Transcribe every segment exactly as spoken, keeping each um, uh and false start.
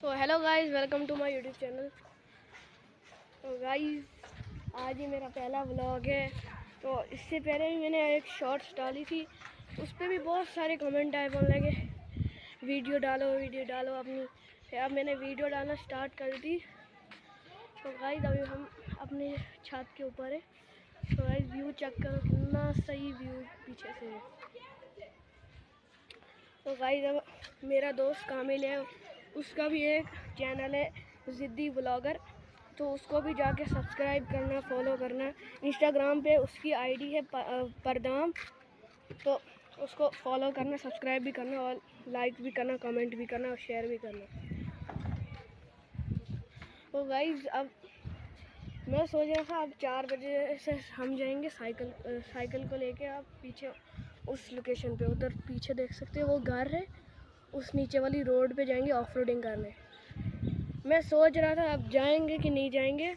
तो hello guys, welcome to my YouTube channel. तो guys आज ही मेरा पहला व्लॉग है। तो इससे पहले भी मैंने एक शॉर्ट्स डाली थी, उस पर भी बहुत सारे कमेंट आए, बोलने लगे वीडियो डालो वीडियो डालो अपनी। अब मैंने वीडियो डालना स्टार्ट कर दी। तो गाइस अभी हम अपने छत के ऊपर है। तो गाइस व्यू चेक करो, कितना सही व्यू पीछे से है। तो गाइस अब मेरा दोस्त कामिल है, उसका भी एक चैनल है ज़िद्दी ब्लॉगर, तो उसको भी जाके सब्सक्राइब करना, फॉलो करना। इंस्टाग्राम पे उसकी आईडी है परदाम, तो उसको फॉलो करना, सब्सक्राइब भी करना और लाइक भी करना, कमेंट भी करना और शेयर भी करना। तो गाइस अब मैं सोच रहा था अब चार बजे से हम जाएंगे साइकिल साइकिल को लेके आप पीछे उस लोकेशन पे, उधर पीछे देख सकते हो वो घर है, उस नीचे वाली रोड पे जाएंगे ऑफ रोडिंग करने। मैं सोच रहा था अब जाएंगे कि नहीं जाएंगे।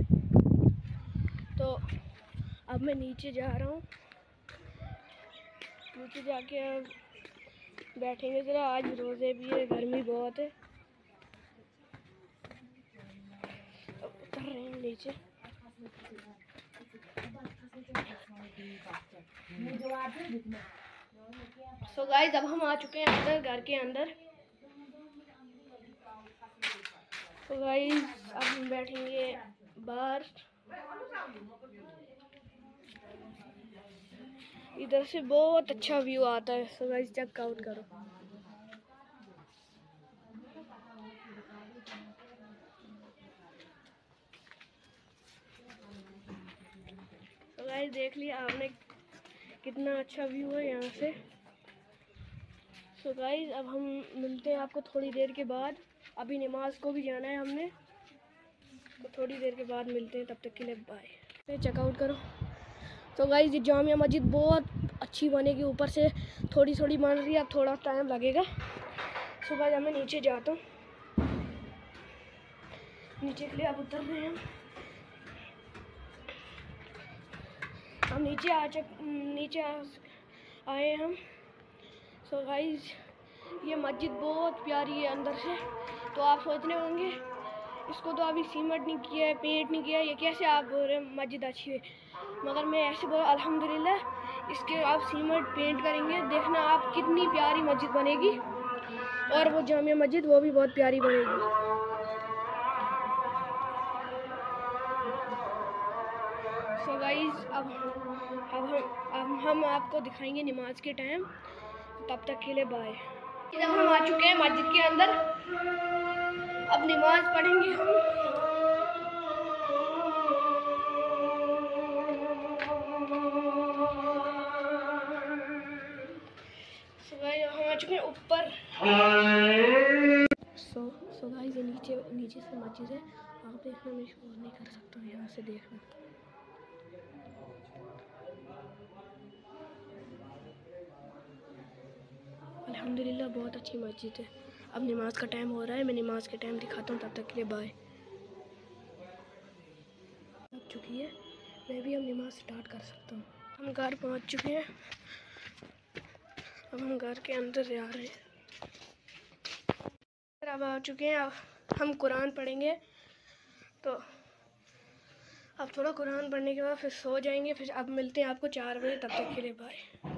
तो अब मैं नीचे जा रहा हूँ, नीचे जाके अब बैठेंगे ज़रा। आज रोज़े भी है, गर्मी बहुत है। अब उतर रहे हैं नीचे। सो गाइस अब हम आ चुके हैं अंदर, घर के अंदर। तो गाइस अब हम बैठेंगे बाहर, इधर से बहुत अच्छा व्यू आता है। सो गाइस चेक आउट करो। तो गाइस देख लिया आपने कितना अच्छा व्यू है यहाँ से। सो so गाइस अब हम मिलते हैं आपको थोड़ी देर के बाद। अभी नमाज को भी जाना है हमने, तो थोड़ी देर के बाद मिलते हैं। तब तक के लिए बाय। चेकआउट करो। तो गाइस ये जामिया मस्जिद बहुत अच्छी बनेगी, ऊपर से थोड़ी थोड़ी बन रही है, अब थोड़ा टाइम लगेगा। सो गाइस मैं नीचे जाता हूँ, नीचे के लिए अब उतर रहे हैं हम नीचे आ चक नीचे आ, आए हम। सो so गाइस ये मस्जिद बहुत प्यारी है अंदर से। तो आप सोचने होंगे इसको तो अभी सीमेंट नहीं किया है, पेंट नहीं किया है, ये कैसे आप बोल रहे हैं मस्जिद अच्छी है। मगर मैं ऐसे बोल अल्हम्दुलिल्लाह, इसके आप सीमेंट पेंट करेंगे, देखना आप कितनी प्यारी मस्जिद बनेगी। और वो जामिया मस्जिद वो भी बहुत प्यारी बनेगी। सो so गाइस अब अब हम अब हम आपको दिखाएंगे नमाज के टाइम। तब तक के लिए बाय। जब हम आ चुके हैं मस्जिद के अंदर, अब नमाज पढ़ेंगे हम। सो गाइस हम आ चुके हैं ऊपर। सो सो गाइस ये नीचे नीचे से मस्जिद है, आप देखना, मैं शोर नहीं कर सकता हूँ, यहाँ से देखना। अल्हम्दुलिल्लाह बहुत अच्छी मस्जिद है। अब नमाज का टाइम हो रहा है, मैं नमाज के टाइम दिखाता हूँ। तब तक के लिए बाय। अब चुकी है, मैं भी अब नमाज स्टार्ट कर सकता हूँ। हम घर पहुँच चुके हैं, अब हम घर के अंदर जा रहे हैं। अब आ चुके हैं, अब हम कुरान पढ़ेंगे। तो अब थोड़ा कुरान पढ़ने के बाद फिर सो जाएंगे। फिर अब मिलते हैं आपको चार बजे। तब तक के लिए बाय।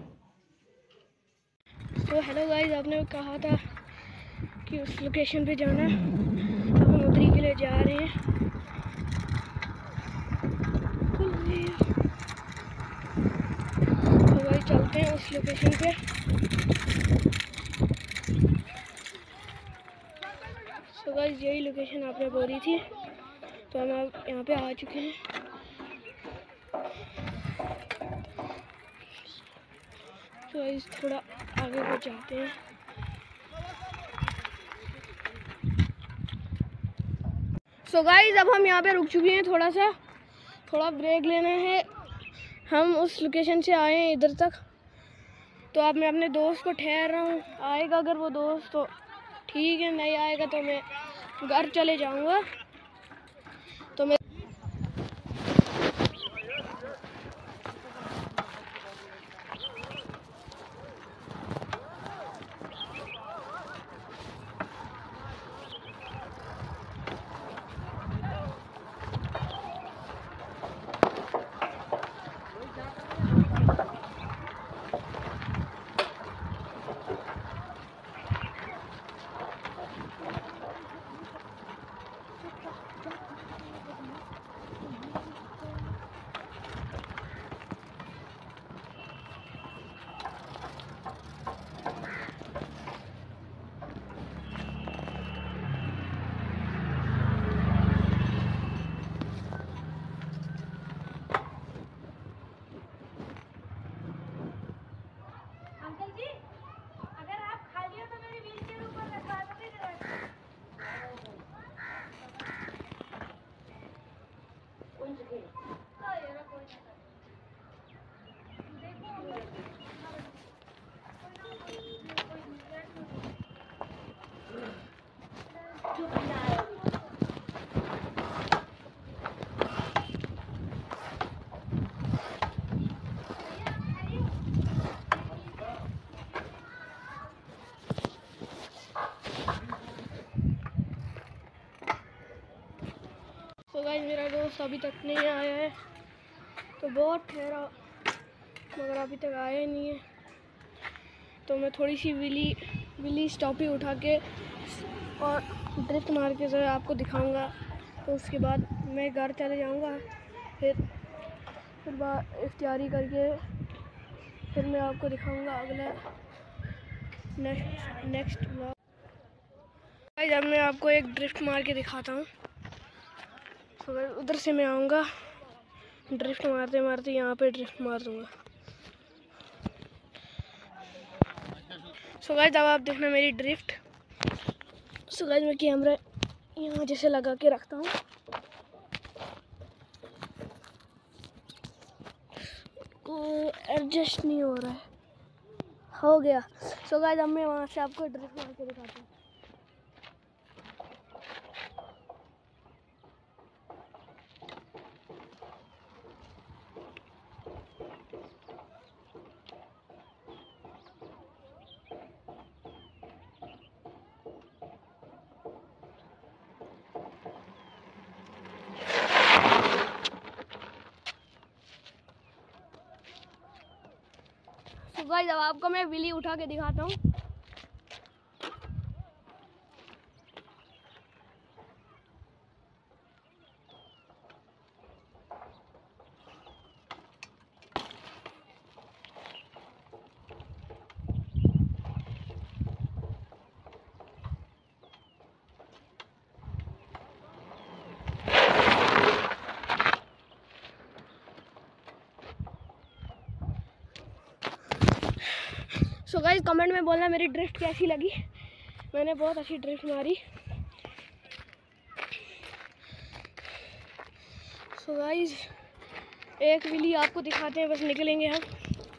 तो हेलो गाइस, आपने कहा था कि उस लोकेशन पे जाना, अब हम उधरी के लिए जा रहे हैं। तो गाइस चलते हैं उस लोकेशन पे। तो गाइस यही लोकेशन आपने बोली थी, तो हम अब यहाँ पे आ चुके हैं। तो गाइस थोड़ा आगे को जाते हैं। सो गाइस अब हम यहाँ पे रुक चुके हैं, थोड़ा सा थोड़ा ब्रेक लेना है। हम उस लोकेशन से आए हैं इधर तक। तो अब मैं अपने दोस्त को ठहर रहा हूँ, आएगा अगर वो दोस्त तो ठीक है, नहीं आएगा तो मैं घर चले जाऊँगा। तो मैं गाइस मेरा दोस्त अभी तक नहीं आया है, तो बहुत ठहरा मगर अभी तक आया ही नहीं है। तो मैं थोड़ी सी विली विली स्टॉपी उठा के और ड्रिफ्ट मार के ज़रा आपको दिखाऊंगा। तो उसके बाद मैं घर चले जाऊंगा, फिर फिर बाद इफ्तियारी करके फिर मैं आपको दिखाऊंगा अगला नेक्स्ट नेक्स्ट ब्लॉग। गाइस अब मैं आपको एक ड्रिफ्ट मार के दिखाता हूँ। तो उधर से मैं आऊँगा, ड्रिफ्ट मारते मारते यहाँ पे ड्रिफ्ट मार दूँगा। सो गाइस अब आप देखना मेरी ड्रिफ्ट। सो गाइस मैं कैमरा यहाँ जैसे लगा के रखता हूँ। एडजस्ट नहीं हो रहा है, हो गया। सो गाइस अब मैं वहाँ से आपको ड्रिफ्ट मार के दिखाता हूँ। तो गाइस अब आपको मैं विली उठा के दिखाता हूँ। सो गाइस कमेंट में बोलना मेरी ड्रिफ्ट कैसी लगी। मैंने बहुत अच्छी ड्रिफ्ट मारी। सो गाइस एक विली आपको दिखाते हैं, बस निकलेंगे हम।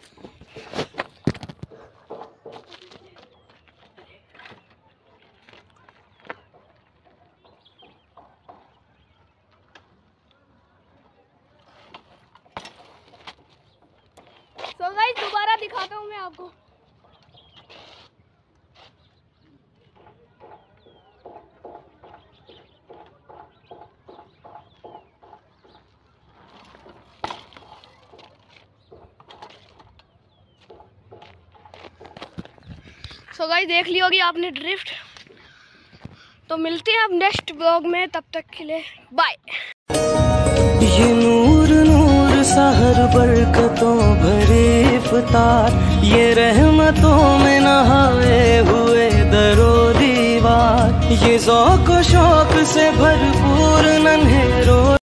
सो गाइस दोबारा दिखाता हूँ मैं आपको। सो so गाइस देख ली होगी आपने ड्रिफ्ट। तो मिलते हैं अब नेक्स्ट ब्लॉग में, तब तक के लिए बाय। ये नूर नूर सहर बरकतों भरे इफ्तार, ये रहमतों में नहाए हुए दरो दीवार, ये ज़ौक़ व शौक़ से भरपूर नन्हे रोज़